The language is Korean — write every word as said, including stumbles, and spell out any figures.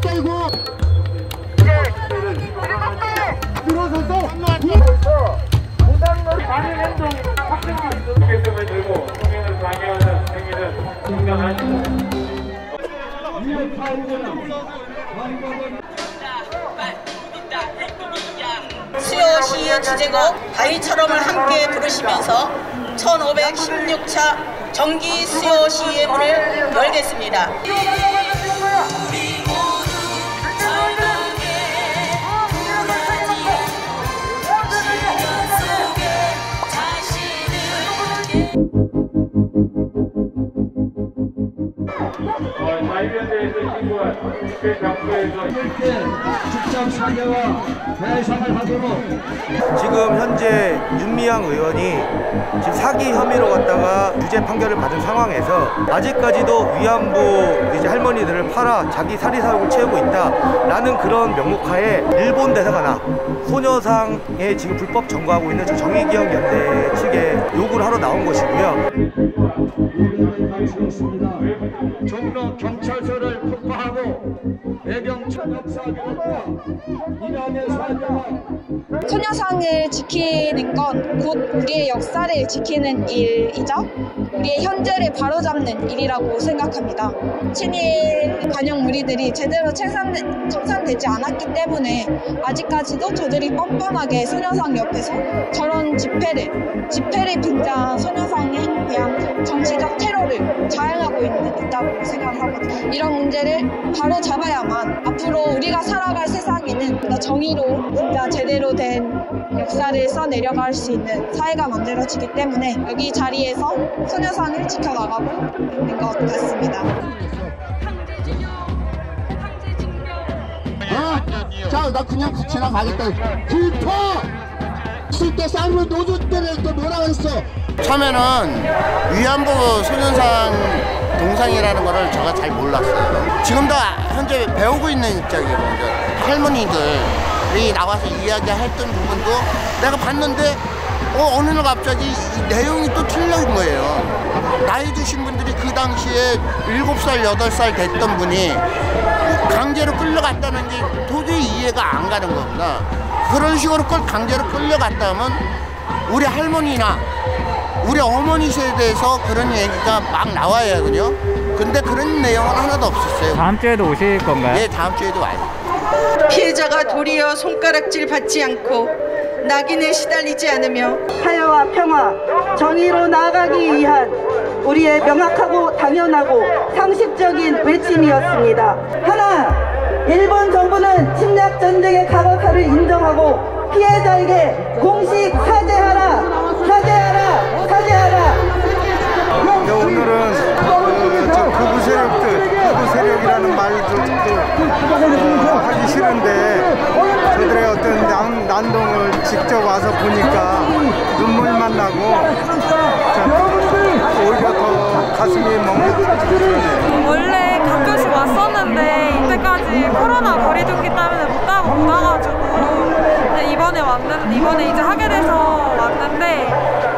아이고. 들어서서 부당한 많은 행동 확정을 수록했음을 들고 공연을 방해하는 행위는 중단하십니다. 수요시의 주제곡 바위처럼을 함께 부르시면서 천오백십육 차 정기 수요시의 문을 열겠습니다. 자유연대에서 신고한 집회 장소에서 직접 사죄와 배상을 하도록. 지금 현재 윤미향 의원이 지금 사기 혐의로 갖다가 유죄 판결을 받은 상황에서 아직까지도 위안부 이제 할머니들을 팔아 자기 사리사욕을 채우고 있다라는 그런 명목하에 일본 대사관나 소녀상에 지금 불법 점거하고 있는 정의기억 연대 측에 요구를 하러 나온 것이고요. 종로 경찰서를 폭파하고 외경천 역사교육과 이란의 사죄와 소녀상을 지키는 건 곧 우리의 역사를 지키는 일이자 우리의 현재를 바로잡는 일이라고 생각합니다. 친일 반영 무리들이 제대로 청산, 청산되지 않았기 때문에 아직까지도 저들이 뻔뻔하게 소녀상 옆에서 저런 집회를 집회를 빙자한 소녀상에 대한 정치적 테러를 자행하고 있는, 있다고 생각을 하거든요. 이런 문제를 바로 잡아야만 앞으로 우리가 살아갈 세상에는 보다 정의로 진짜 제대로 된 역사를 써내려갈 수 있는 사회가 만들어지기 때문에 여기 자리에서 소녀상을 지켜나가고 있는 것 같습니다. 어? 자, 나 그냥 같이 나가겠다. 불퍼! 쓸 때 싸우면 노조 때는 또 뭐라 그랬어? 처음에는 위안부 소년상 동상이라는 거를 제가 잘 몰랐어요. 지금도 현재 배우고 있는 입장이거든요. 할머니들이 나와서 이야기했던 부분도 내가 봤는데 어, 어느 날 갑자기 이 내용이 또 틀린 거예요. 나이 드신 분들이 그 당시에 일곱 살, 여덟 살 됐던 분이 강제로 끌려갔다는 게 도저히 이해가 안 가는 겁니다. 그런 식으로 끌, 강제로 끌려갔다 하면 우리 할머니나 우리 어머니 세대에서 그런 얘기가 막 나와야 하거든요. 근데 그런 내용은 하나도 없었어요. 다음 주에도 오실 건가요? 네, 다음 주에도 와요. 피해자가 도리어 손가락질 받지 않고 낙인에 시달리지 않으며 화해와 평화, 정의로 나아가기 위한 우리의 명확하고 당연하고 상식적인 외침이었습니다. 하나, 일본 정부는 침략 전쟁의 과거사를 인정하고 피해자에게 공식 사죄하라, 사죄하라, 사죄하라. 네, 오늘은 그, 저 극우 세력들, 극우 세력이라는 말도 어, 하기 싫은데 저들의 어떤 난, 난동을 직접 와서 보니까 눈물만 나고 오히려 더 가슴이 멍해지네요. 원래 가끔씩 왔었는데 이때까지 코로나 거리두기 때문에 못 가고 못 와가지고 이번에 왔는 이번에 이제 하게 돼서 왔는데